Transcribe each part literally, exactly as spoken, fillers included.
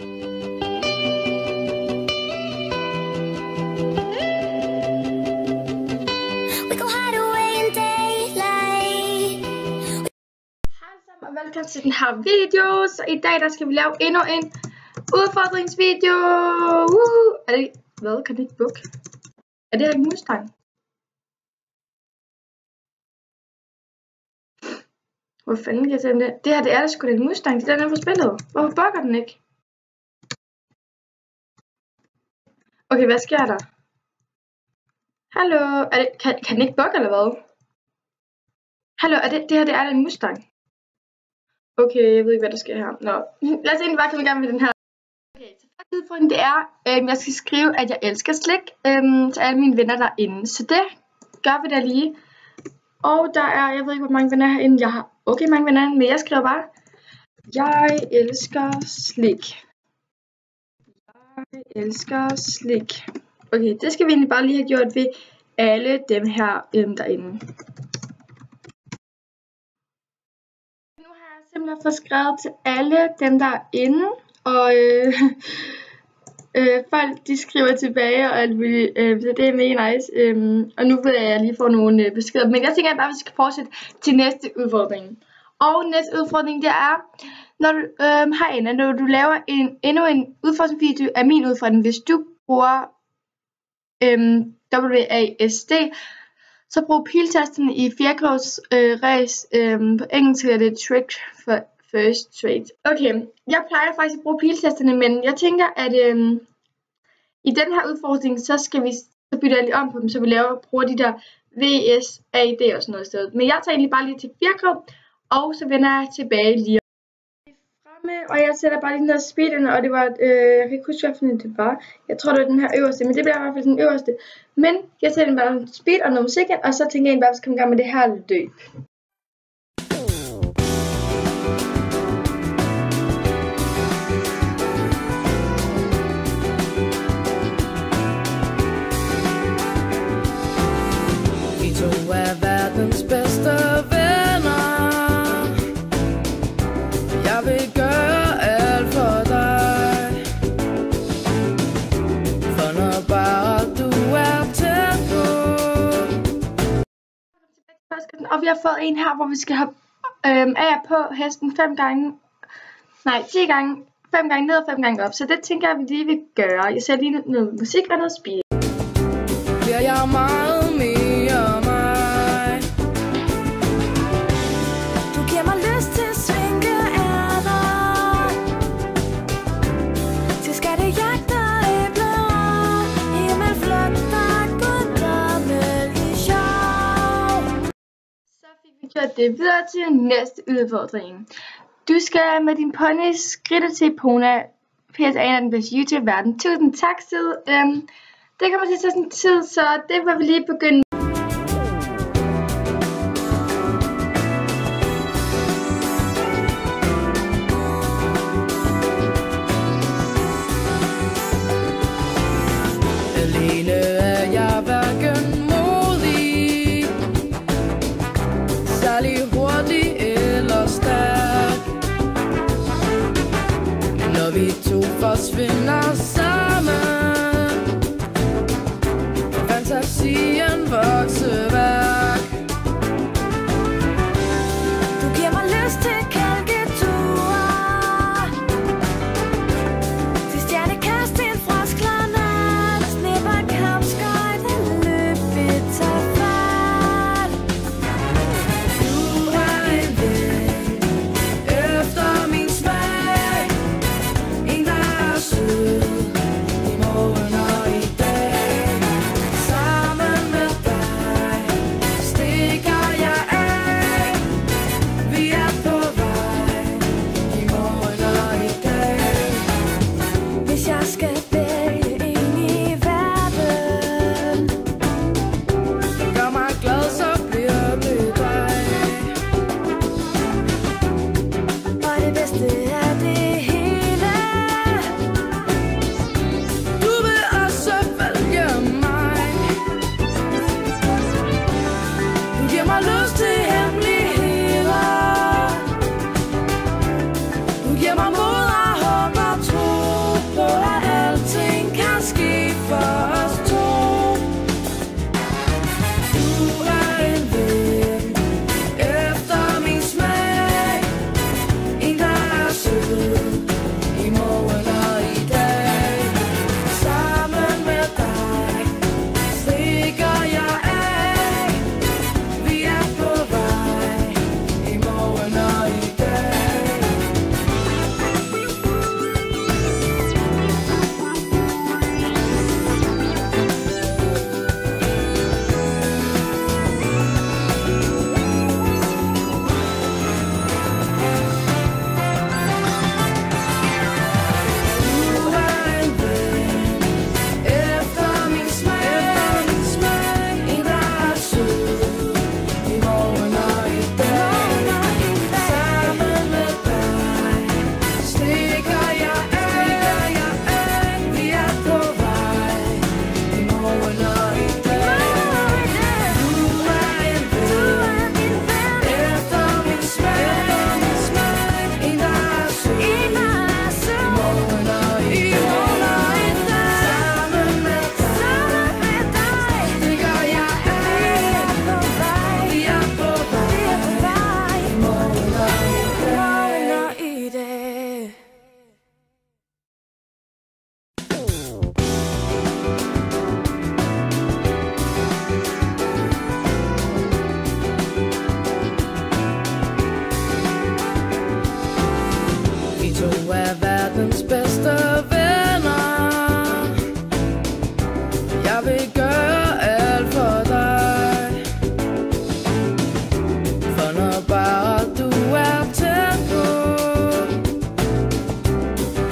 Velkommen til den her video. Så i dag der skal vi lave endnu en udfordringsvideo. Woohoo! Er det hvad? Kan det ikke bukke? Er det her en Mustang? Hvor fanden kan jeg tage det? Det her det er da sgu da en Mustang. Det er den fra spillet. Hvorfor bukker den ikke? Okay, hvad sker der? Hallo? Er det, kan, kan den ikke bukke eller hvad? Hallo? Er det, det her det er da en Mustang? Okay, jeg ved ikke, hvad der sker her. Nå, lad os egentlig bare komme i gang med den her. Okay, så første udfordring det er, at jeg skal skrive, at jeg elsker slik øhm, til alle mine venner derinde. Så det gør vi da lige. Og der er, jeg ved ikke, hvor mange venner herinde. Jeg har okay mange venner herinde, men jeg skriver bare, jeg elsker slik. Jeg elsker slik. Okay, det skal vi egentlig bare lige have gjort ved alle dem her øhm, derinde. Simpelthen få skrevet til alle dem der er inde, og øh, øh, folk de skriver tilbage og alt muligt, øh, så det er mega nice. Øh, og nu vil jeg lige få nogle øh, beskeder, men jeg tænker bare at vi skal fortsætte til næste udfordring. Og næste udfordring det er, når du øh, herinde, når du laver en, endnu en udfordringsvideo af min udfordring, hvis du bruger øh, W A S D, så brug piltasterne i firklods øh, race. Øh, på engelsk er det trick for first trade. Okay, jeg plejer faktisk at bruge piltasterne, men jeg tænker, at øh, i den her udfordring, så skal vi så bytte jeg lige om på dem, så vi laver bruger de der V S A D og sådan noget sted. Men jeg tager egentlig bare lige til firklod, og så vender jeg tilbage lige fremme, og jeg sætter bare lige den der speed ind, og det var, øh, jeg kan ikke huske, hvad det var. Jeg tror, det var den her øverste, men det bliver i hvert fald den øverste. Men jeg sætter bare speed og noget musik ind, og så tænker jeg egentlig bare, at vi skal komme i gang med det her løb. Vi to er verdens bedste venner. Jeg vil gøre alt for dig, for når bare du er tæt på. Og vi har fået en her, hvor vi skal have øhm, af på hesten fem gange, nej ti gange, fem gange ned og fem gange op. Så det tænker jeg, vi lige vil gøre. Jeg ser lige noget musik og noget speed. Bliver jeg meget mere mig. Du giver mig lyst til at svinge af dig, til skattejagter æbler, himmel flugter, goddammel i sjov. Så fik vi gjort det videre til næste udfordring. Du skal med din pony skridte til Epona. P S A er den bedste YouTube i verden. Tusind tak, Sid. Øhm, det kommer til at tage sådan tid, så det vil vi lige begynde. Alene er jeg hverken modig, særlig hurtig eller stærk. Men når vi to forsvinder sammen, fantasien vokseværk. Du giver mig lyst til kalketure, til stjernekast til frosklerne, snipper kampskøjt og løb ved tager fat. Du er en ven efter min smag, en der er sød i morgen og i dag. Sammen med dig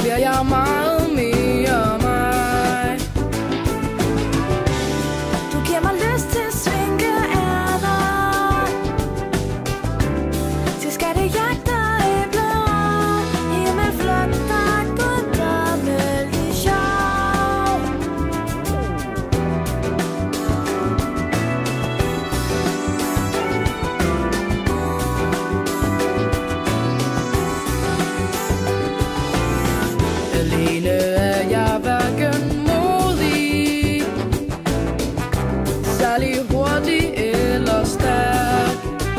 bliver jeg meget mere mig. Du giver mig lyst til svinkeærter, til skattejagt og æbler, himmelflot og guddommelig sjov. Alene er jeg hverken modig, særlig hurtig eller stærk.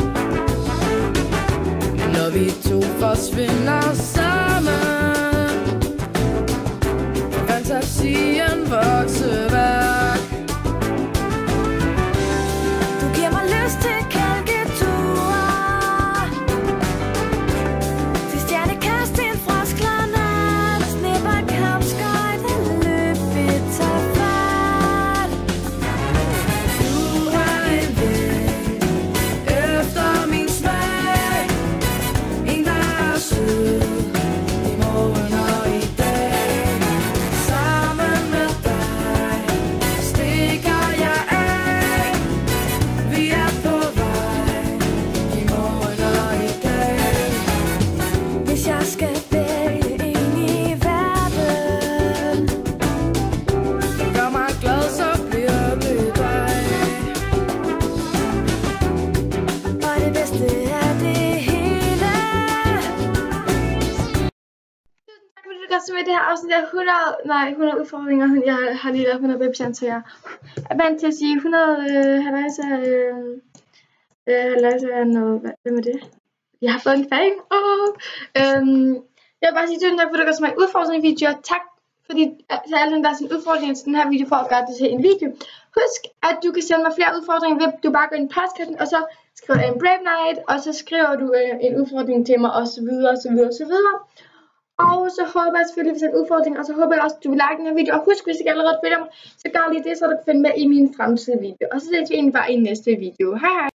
Men når vi to forsvinder sammen, fantasien vokseværk. Du giver mig lyst til kalketure, til stjernekast til en frosklernat, snibbold, kampskøjte, løbet, tag fat. Du er en ven efter min smag, en der er sød i morgen og i dag. Sammen med dig stikker jeg af, vi er på vej i morgen og i dag. Hvis jeg skal vælge en i verden, Gør mig glad, så bliver det dig. og det bedste er det hele. Tak fordi du gør med det her afsnit af hundrede, nej, hundrede udfordringer. Jeg har lige lavet hundrede babychance, så jeg er vant til at sige hundrede øh, halvøjse øh, øh, halvøjse af noget, hvad, hvem er det? Jeg har fået en fan. Oh. Øhm, jeg vil bare sige tusind tak for at du gør med udfordringsvideoer. Tak fordi til alle dem, der er sådan udfordringer til den her video for at gøre det til en video. Husk, at du kan sende mig flere udfordringer ved du bare går ind i postkassen, og så skriver du en Brave Night, og så skriver du øh, en udfordring til mig, og så videre, og så videre, og så videre. Og så håber jeg selvfølgelig, hvis det er en udfordring, og så håber jeg også, at du vil like den her video. Og husk, hvis du ikke allerede følger mig, så gør lige det, så du kan finde med i min fremtidige video. Og så ses vi egentlig bare i næste video. Hej hej!